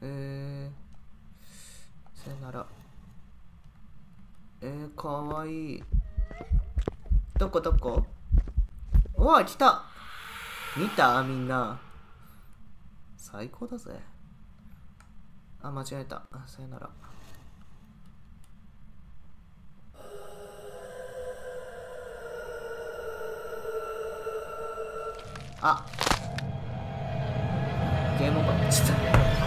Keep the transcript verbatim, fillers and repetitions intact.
えー、さよなら。えー、かわいい。どこどこ？うわ、来た。見たみんな。最高だぜ。あ、間違えた。さよなら。あ、ゲームオーバーになっちゃった。